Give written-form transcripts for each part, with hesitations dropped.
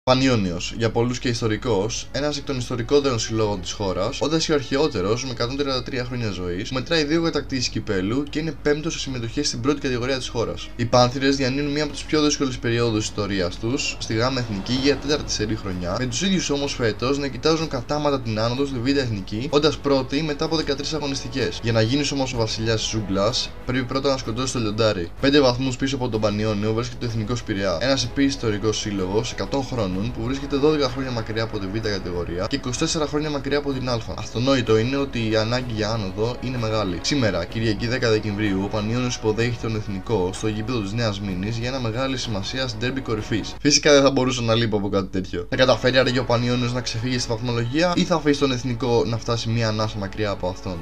Πανιόνιος, για πολλούς και ιστορικός, ένας εκ των ιστορικότερων συλλόγων της χώρας, όντας ο αρχαιότερος με 133 χρόνια ζωής, μετράει 2 κατακτήσεις κυπέλου και είναι πέμπτος σε συμμετοχές στην πρώτη κατηγορία της χώρας. Οι Πάνθηρες διανύουν μία από τις πιο δύσκολες περιόδους της ιστορίας τους, στη Γ' Εθνική για 4η σερί χρονιά, με τους ίδιους όμως φέτος να κοιτάζουν κατάματα την άνοδο στη Β' Εθνική, όντας πρώτοι μετά από 13 αγωνιστικές. Για να γίνεις όμως ο βασιλιάς της ζούγκλας, πρέπει πρώτα να σκοτώσεις το λιοντάρι. 5 βαθμούς πίσω από τον Πανιόνιο βρίσκεται το Εθνικός Πειραιά, ένας επίσης ιστορικός σύλλογος 100 χρόνων που βρίσκεται 12 χρόνια μακριά από τη Β' κατηγορία και 24 χρόνια μακριά από την Α. Αυτονόητο είναι ότι η ανάγκη για άνοδο είναι μεγάλη. Σήμερα, Κυριακή 10 Δεκεμβρίου, ο Πανιόνιος υποδέχεται τον Εθνικό στο γήπεδο της Νέας Μήνης για ένα μεγάλη σημασία ντέρμπι κορυφής. Φυσικά δεν θα μπορούσα να λείπω από κάτι τέτοιο. Θα καταφέρει άραγε ο Πανιόνιος να ξεφύγει στη βαθμολογία ή θα αφήσει τον Εθνικό να φτάσει μία ανάσα μακριά από αυτόν?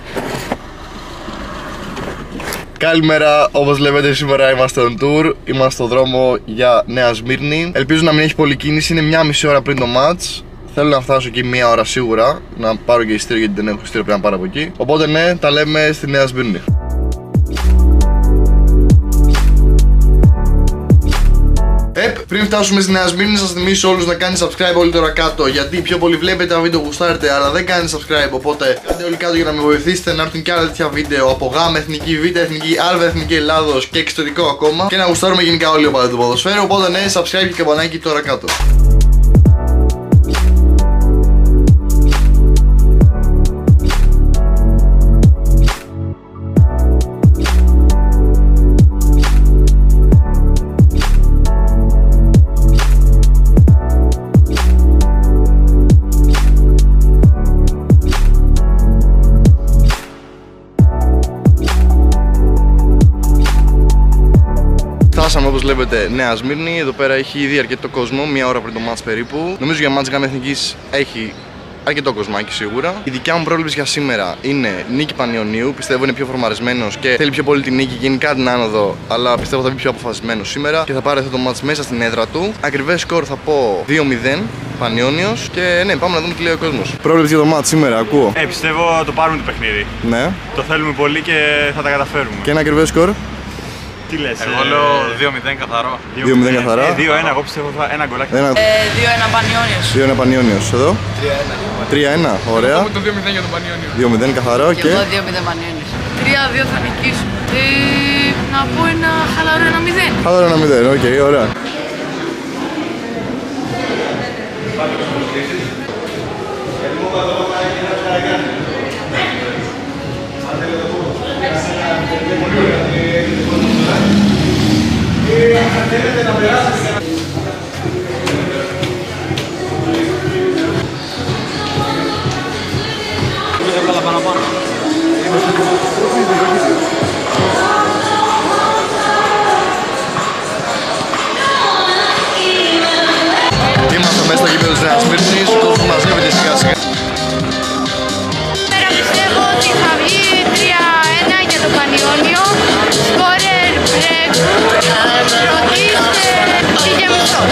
Καλημέρα, όπως βλέπετε σήμερα είμαστε on tour, είμαστε στο δρόμο για Νέα Σμύρνη. Ελπίζω να μην έχει πολλή κίνηση, είναι μία μισή ώρα πριν το match. Θέλω να φτάσω εκεί μία ώρα σίγουρα, να πάρω και ειστήριο γιατί δεν έχω ειστήριο, πρέπει να πάρω από εκεί. Οπότε ναι, τα λέμε στη Νέα Σμύρνη. Πριν φτάσουμε στη Νέα Σμύρνη, σας θυμίσω όλους να κάνετε subscribe όλοι τώρα κάτω. Γιατί πιο πολύ βλέπετε τα βίντεο που γουστάρετε, αλλά δεν κάνετε subscribe. Οπότε κάντε όλοι κάτω για να με βοηθήσετε να έρθουν και άλλα τέτοια βίντεο από Γ' Εθνική, Β' Εθνική, Α' Εθνική Ελλάδος και εξωτερικό ακόμα. Και να γουστάρουμε γενικά όλοι οπαδοί του ποδοσφαίρου. Οπότε ναι, subscribe και καμπανάκι τώρα κάτω. Φτάσαμε όπως βλέπετε Νέα Σμύρνη, εδώ πέρα έχει ήδη αρκετό κόσμο, μία ώρα πριν το μάτς περίπου. Νομίζω για μάτς Γ' Εθνικής έχει αρκετό κοσμάκι σίγουρα. Η δικιά μου πρόβλεψη για σήμερα είναι νίκη Πανιωνίου, πιστεύω είναι πιο φορμαρισμένος και θέλει πιο πολύ την νίκη, γενικά την άνοδο, αλλά πιστεύω θα μπει πιο αποφασισμένος σήμερα και θα πάρει αυτό το μάτς μέσα στην έδρα του. Ακριβές σκορ θα πω 2-0 Πανιόνιος και ναι, πάμε να δούμε τι λέει ο κόσμος. Πρόβλεψη για το μάτς σήμερα, ακούω. Πιστεύω το πάρουμε το παιχνίδι. Ναι. Το θέλουμε πολύ και θα τα καταφέρουμε. Και ένα ακριβές σκορ. Τι λες? Εγώ λέω 2-0 καθαρό. 2-0 καθαρά. 2-1, εγώ πιστεύω ένα γκολάκι. 2-1 Πανιόνιος. 2-1 Πανιόνιος. Εδώ. 3-1. Ωραία. Το 2-0 για τον Πανιόνιο. 2-0 καθαρό Και και. εγώ 2-0 Πανιόνιος. 3-2 θα νικήσουμε. Να πω ένα χαλαρό 1-0. Χαλαρό 1-0, οκ, ωραία. Είμαστε μέσα στο γήπεδο της Νέας Σμύρνης, ο κόσμος μαζεύεται σιγά σιγά. Πέρα πιστεύω ότι θα βγει 3-1 για το Πανιόνιο. Σκόρερ, Ρωτής και Γεμιστός.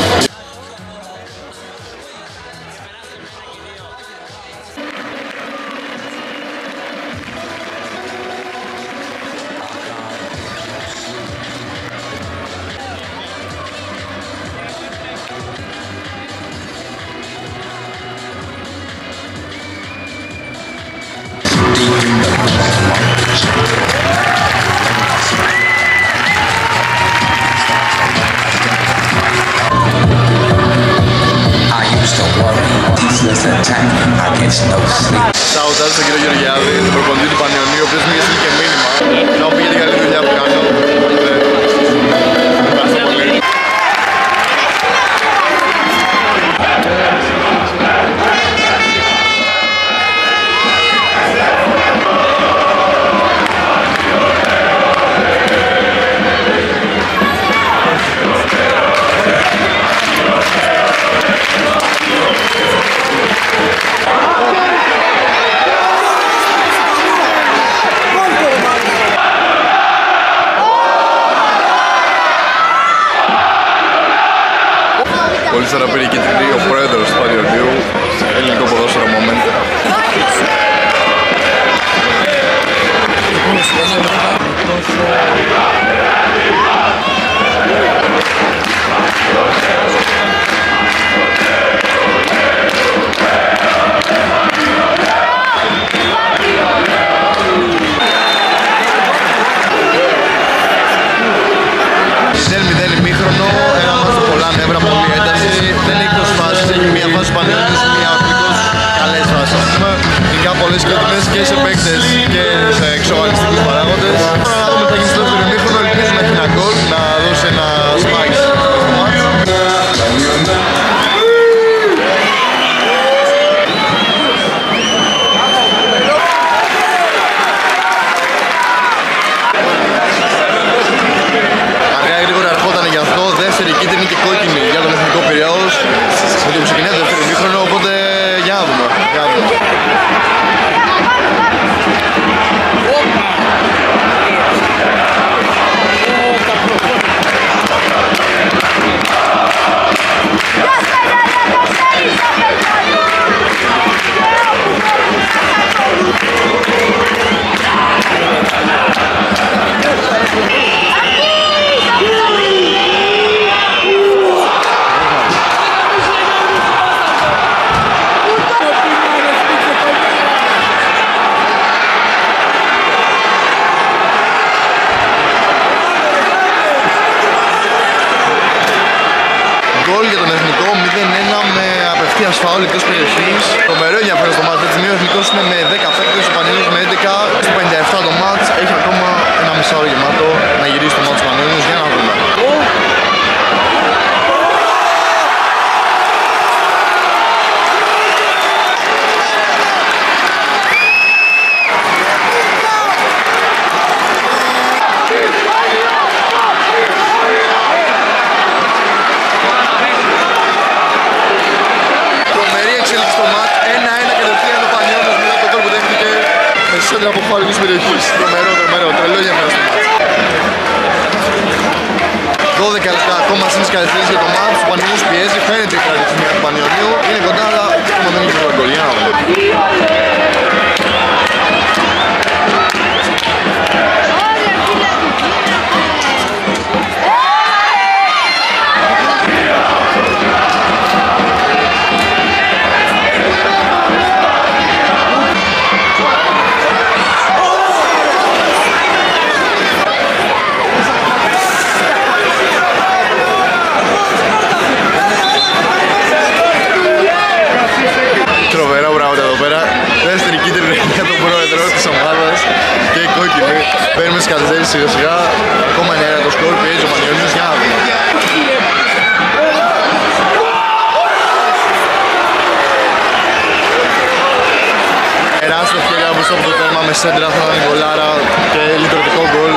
Σαουτάζω στον κύριο Γεωργιάδη, τον προπονητή του Πανιωνίου, ο οποίος μου είχε στείλει και μήνυμα να μου πει για την καλή δουλειά που κάνω. Ευχαριστώ πολύ. Πολύ σάρα πήρε και ο πρόεδρος του Πανιωνίου, ελληνικό ποδόσφαιρο moment. Ευθείας φάουλ εκτός περιοχής. Τρομερό ενδιαφέρον στο μάτς. Ο Εθνικός είναι με 10 παίκτες, ο Πανιόνιος με 11. Στο 57 το μάτς έχει ακόμα ένα μισάωρο γεμάτο να γυρίσει το μάτς του Πανιόνιος για να δούμε. Σέντρα από φάουλ της περιοχής. Τρομερό, τρελό ενδιαφέρον στο μάτς. 12 λεπτά ακόμα στις καθυστερήσεις για το μάτς. Ο Πανιόνιος πιέζει, φαίνεται η χαρακτηριστική του Πανιονίου. Είναι κοντά, αλλά ακόμα δεν είναι το γκολ. Για να δούμε. Παίρνουμε τις καθυστερήσεις σιγά σιγά. Ακόμα είναι το σκορ, πιέζει ο Πανιόνιος για να δούμε. Τεράστια ευκαιρία μπροστά από το τέρμα με σέντρα, θα ήταν γκολάρα και λειτουργικό γκολ.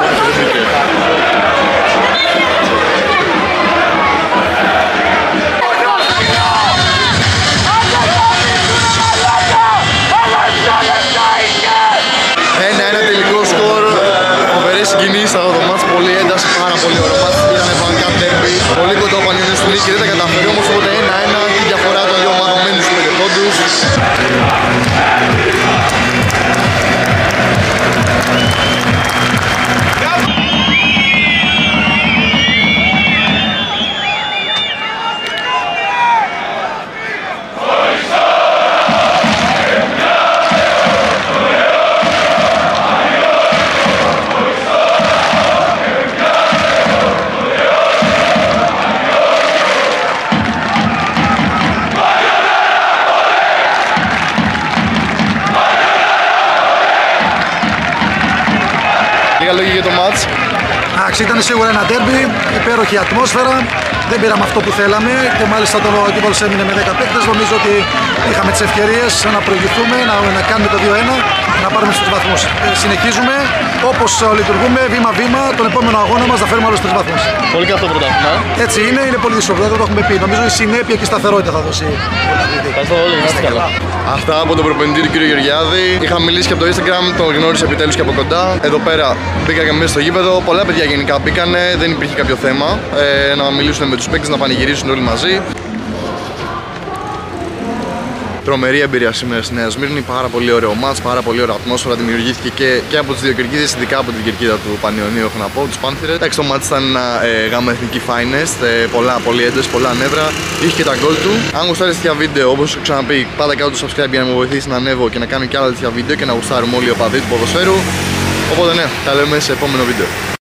Συγκινήσεις από το μάτς, πολύ ένταση, πάρα πολύ ωραίο μάτς. Ήταν πραγματικά ντέρμπι. Πολύ κοντό ο Πανιόνιος στη νίκη, δεν τα καταφέρει όμως, οπότε 1-1 και η διαφορά των δύο ομάδων μένει στους 5 πόντους. Λίγα λόγια για το μάτς. Ήταν σίγουρα ένα ντέρμπι, υπέροχη ατμόσφαιρα. Δεν πήραμε αυτό που θέλαμε και μάλιστα το αντίπαλος έμεινε με 10 παίκτες. Νομίζω ότι είχαμε τις ευκαιρίες να προηγηθούμε, να κάνουμε το 2-1, να πάρουμε στους βαθμούς. Συνεχίζουμε όπως λειτουργούμε βήμα-βήμα. Τον επόμενο αγώνα μας να φέρουμε άλλους 3 βαθμούς. Πολύ καλό πρωτάθλημα. Έτσι είναι πολύ δύσκολο, δεν το έχουμε πει. Νομίζω η συνέπεια και η σταθερότητα θα δώσει. Ευχαριστώ πολύ, να είστε καλά. Αυτά από τον προπονητή του κ. Γεωργιάδη. Είχα μιλήσει και από το Instagram, τον γνώρισα επιτέλους και από κοντά. Εδώ πέρα μπήκα και μέσα στο γήπεδο. Πολλά παιδιά γενικά μπήκανε, δεν υπήρχε κάποιο θέμα. Να μιλήσουν με τους παίκτες, να πανηγυρίσουν όλοι μαζί. Τρομερή εμπειρία σήμερα στη Νέα Σμύρνη, πάρα πολύ ωραίο μάτς, πάρα πολύ ωραία ατμόσφαιρα δημιουργήθηκε και από τις δύο κερκίδες, ειδικά από την κερκίδα του Πανιωνίου, έχω να πω, τους Πάνθυρες. Εντάξει, το μάτς ήταν ένα γάμα εθνική finest, πολύ ένταση, πολλά νεύρα, είχε και τα γκολ του. Αν γουστάρετε τέτοια βίντεο, όπως έχω ξαναπεί, πάτε κάτω το subscribe για να με βοηθήσει να ανέβω και να κάνω και άλλα τέτοια βίντεο και να γουστάρουμε όλοι οι οπαδοί του ποδοσφαίρου. Οπότε ναι, τα λέμε σε επόμενο βίντεο.